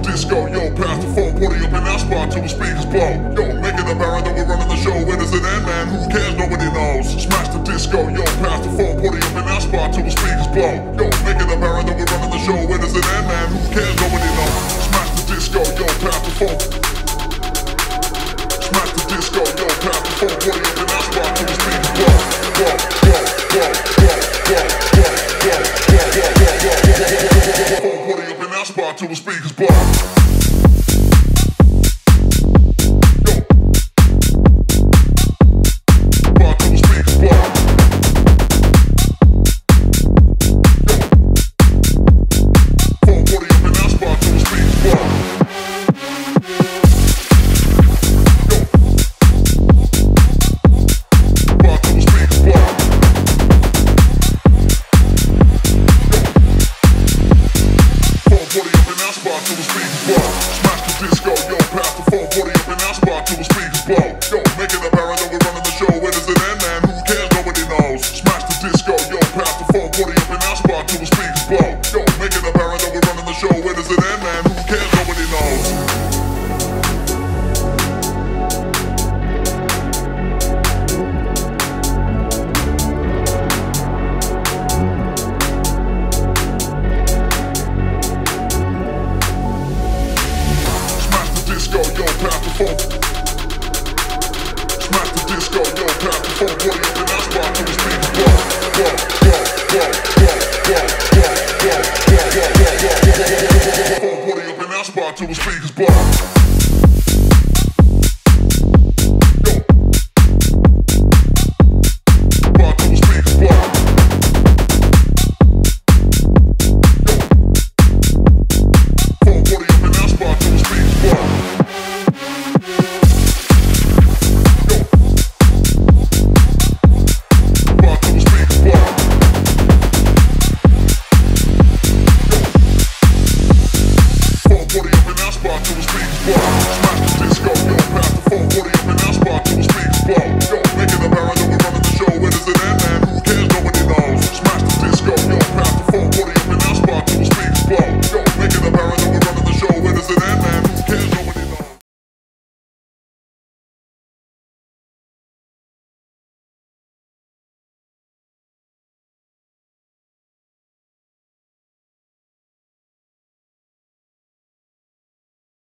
disco, yo, pass the phone, party up in that spot till the speakers blow. Yo, make it apparent that we're running the show. Where does it end, man? Who cares? Nobody knows. Smash the disco, yo, pass the phone, party up in that spot till the speakers blow. Yo, make it apparent that we're running the show. Where does it end, man? Who cares? Nobody knows. Smash the disco, yo, pass the phone. Smash the disco, yo, pass the phone, party up in that spot till the speakers blow. Party up in that spot till the speakers blow. Till the